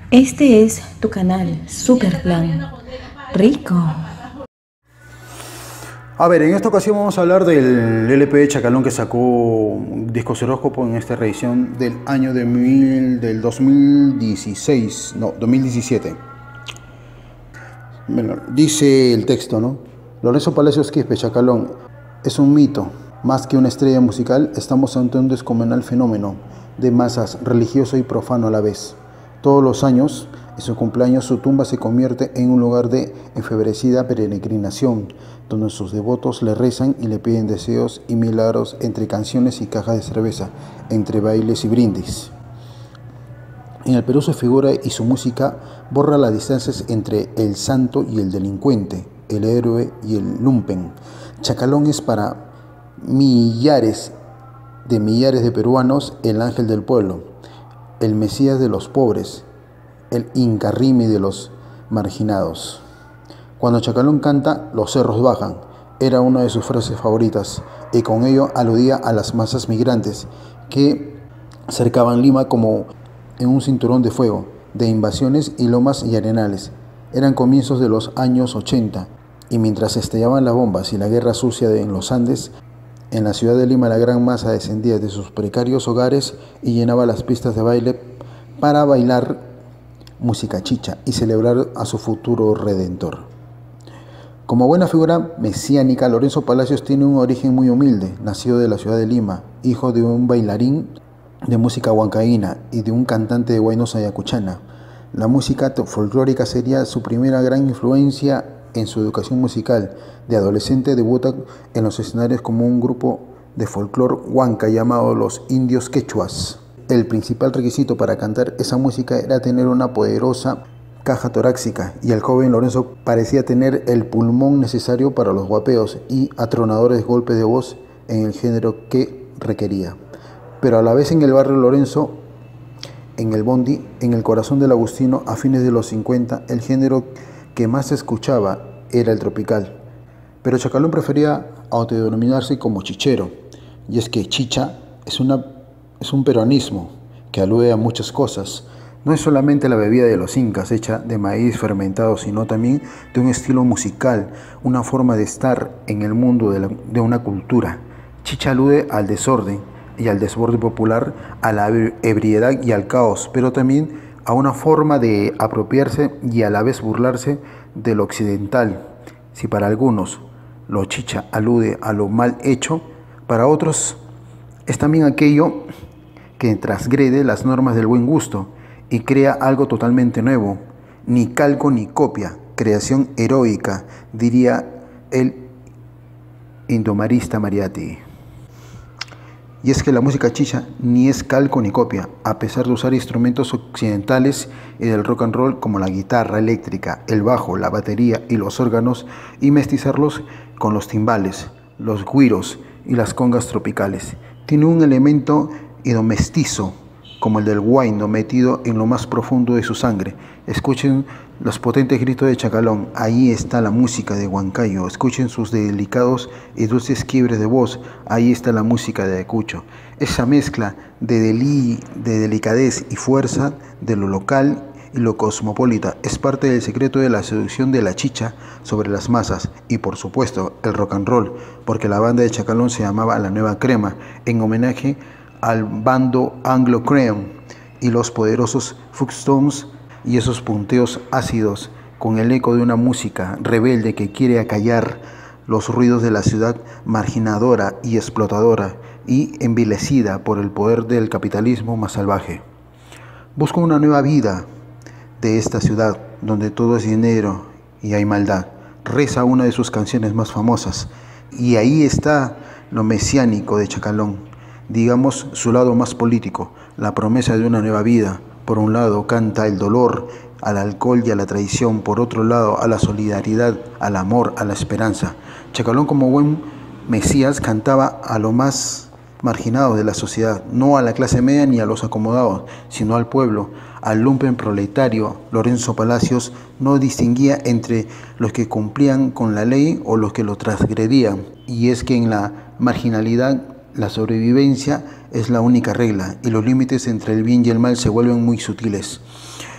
Este es tu canal, Superplan. Rico. A ver, en esta ocasión vamos a hablar del LP de Chacalón que sacó Discos Horóscopo en esta reedición del año del 2016, no, 2017. Bueno, dice el texto, ¿no? Lorenzo Palacios Quispe, Chacalón, es un mito. Más que una estrella musical, estamos ante un descomunal fenómeno de masas, religioso y profano a la vez. Todos los años, en su cumpleaños, su tumba se convierte en un lugar de enfebrecida peregrinación, donde sus devotos le rezan y le piden deseos y milagros entre canciones y cajas de cerveza, entre bailes y brindis. En el Perú su figura y su música borra las distancias entre el santo y el delincuente, el héroe y el lumpen. Chacalón es para millares de peruanos el ángel del pueblo, el mesías de los pobres, el Incarrimi de los marginados. Cuando Chacalón canta, los cerros bajan, era una de sus frases favoritas, y con ello aludía a las masas migrantes que cercaban Lima como en un cinturón de fuego, de invasiones y lomas y arenales. Eran comienzos de los años 80, y mientras estallaban las bombas y la guerra sucia en los Andes, en la ciudad de Lima la gran masa descendía de sus precarios hogares y llenaba las pistas de baile para bailar música chicha y celebrar a su futuro redentor. Como buena figura mesiánica, Lorenzo Palacios tiene un origen muy humilde. Nacido de la ciudad de Lima, hijo de un bailarín de música huancaína y de un cantante de huaynos ayacuchana. La música folclórica sería su primera gran influencia en su educación musical. De adolescente debuta en los escenarios como un grupo de folclor huanca llamado Los Indios Quechuas. El principal requisito para cantar esa música era tener una poderosa caja torácica, y el joven Lorenzo parecía tener el pulmón necesario para los guapeos y atronadores golpes de voz en el género que requería. Pero a la vez en el barrio Lorenzo, en el Bondi, en el corazón del Agustino, a fines de los 50, el género que más se escuchaba era el tropical. Pero Chacalón prefería autodenominarse como chichero, y es que chicha es un peruanismo que alude a muchas cosas. No es solamente la bebida de los incas hecha de maíz fermentado, sino también de un estilo musical, una forma de estar en el mundo de una cultura. Chicha alude al desorden y al desborde popular, a la ebriedad y al caos, pero también a una forma de apropiarse y a la vez burlarse de lo occidental. Si para algunos lo chicha alude a lo mal hecho, para otros es también aquello que transgrede las normas del buen gusto y crea algo totalmente nuevo, ni calco ni copia, creación heroica, diría el indomarista Mariátegui. Y es que la música chicha ni es calco ni copia, a pesar de usar instrumentos occidentales y del rock and roll como la guitarra eléctrica, el bajo, la batería y los órganos, y mestizarlos con los timbales, los güiros y las congas tropicales. Tiene un elemento idomestizo, como el del huayno metido en lo más profundo de su sangre. Escuchen los potentes gritos de Chacalón, ahí está la música de Huancayo. Escuchen sus delicados y dulces quiebres de voz, ahí está la música de Ayacucho. Esa mezcla de delicadez y fuerza de lo local y lo cosmopolita es parte del secreto de la seducción de la chicha sobre las masas, y por supuesto el rock and roll, porque la banda de Chacalón se llamaba La Nueva Crema, en homenaje al bando Anglo Cream y los poderosos Fuckstones, y esos punteos ácidos con el eco de una música rebelde que quiere acallar los ruidos de la ciudad marginadora y explotadora y envilecida por el poder del capitalismo más salvaje. Busca una nueva vida de esta ciudad donde todo es dinero y hay maldad. Reza una de sus canciones más famosas, y ahí está lo mesiánico de Chacalón, digamos su lado más político, la promesa de una nueva vida. Por un lado canta el dolor, al alcohol y a la traición, por otro lado a la solidaridad, al amor, a la esperanza. Chacalón, como buen mesías, cantaba a lo más marginado de la sociedad, no a la clase media ni a los acomodados, sino al pueblo, al lumpen proletario. Lorenzo Palacios no distinguía entre los que cumplían con la ley o los que lo transgredían, y es que en la marginalidad la sobrevivencia es la única regla, y los límites entre el bien y el mal se vuelven muy sutiles.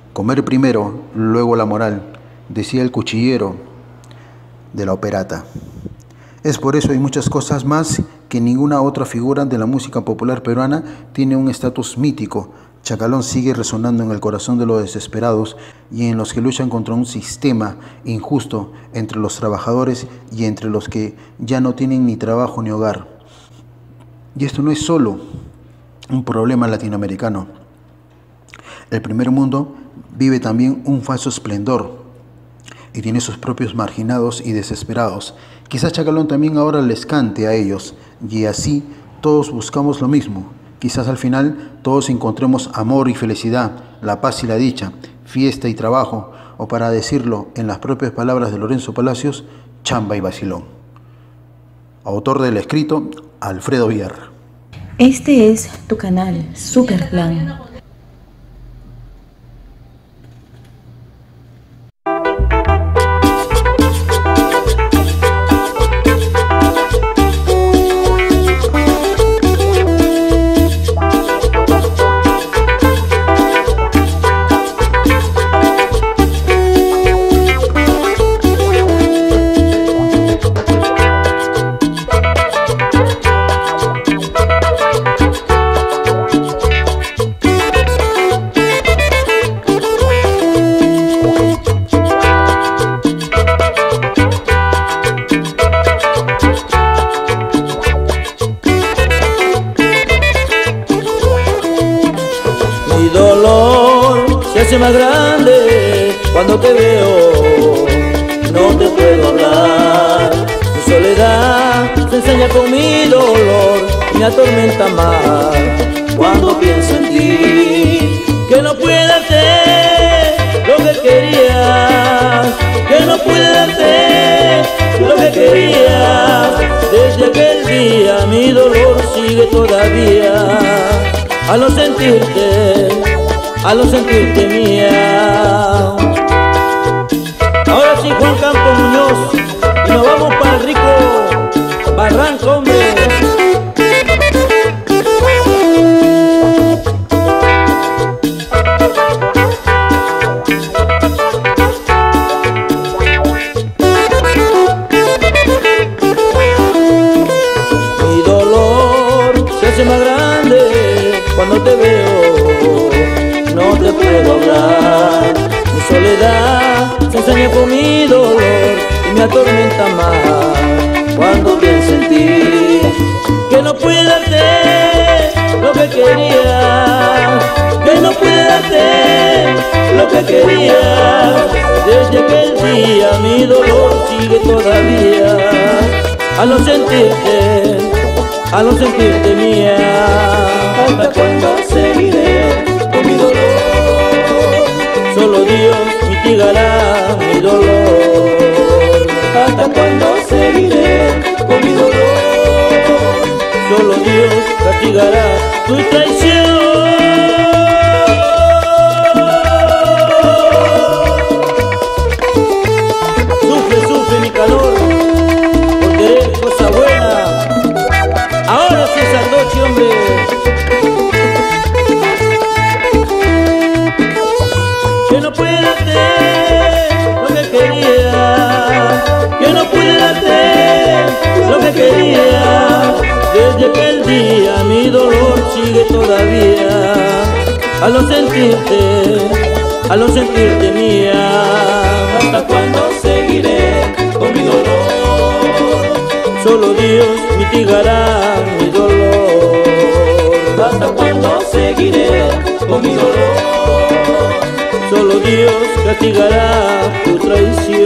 Comer primero, luego la moral, decía el cuchillero de la operata. Es por eso y muchas cosas más que ninguna otra figura de la música popular peruana tiene un estatus mítico. Chacalón sigue resonando en el corazón de los desesperados y en los que luchan contra un sistema injusto entre los trabajadores y entre los que ya no tienen ni trabajo ni hogar. Y esto no es solo un problema latinoamericano. El primer mundo vive también un falso esplendor y tiene sus propios marginados y desesperados. Quizás Chacalón también ahora les cante a ellos y así todos buscamos lo mismo. Quizás al final todos encontremos amor y felicidad, la paz y la dicha, fiesta y trabajo, o para decirlo en las propias palabras de Lorenzo Palacios, chamba y vacilón. Autor del escrito, Alfredo Villar. Este es tu canal, Superplan. Más grande cuando te veo, no te puedo hablar. Mi soledad se enseña con mi dolor, me atormenta más cuando pienso en ti. Que no pude darte lo que querías, que no pude darte lo que querías. Desde aquel día mi dolor sigue todavía al no sentirte mía. Ahora sí, Juan Campo Muñoz, y nos vamos para el rico Barranco, hombre. Mi dolor se hace más grande cuando te veo, no te puedo hablar. Mi soledad se enseña por mi dolor y me atormenta más cuando pienso en ti. Que no pude darte lo que quería, que no pude darte lo que quería. Desde aquel día mi dolor sigue todavía al no sentirte mía. ¿Hasta cuándo seguiré con mi dolor? Solo Dios mitigará mi dolor. ¿Hasta cuándo seguiré con mi dolor? Solo Dios castigará tu traición. Sufre mi calor por querer cosa buena. Ahora sí es Sandochi, hombre. Que no pude darte lo que quería, que no pude darte lo que quería. Desde aquel día mi dolor sigue todavía al no sentirte mía. ¿Hasta cuándo seguiré con mi dolor? Solo Dios mitigará mi dolor. ¿Hasta cuándo seguiré con mi dolor? Solo Dios castigará tu traición.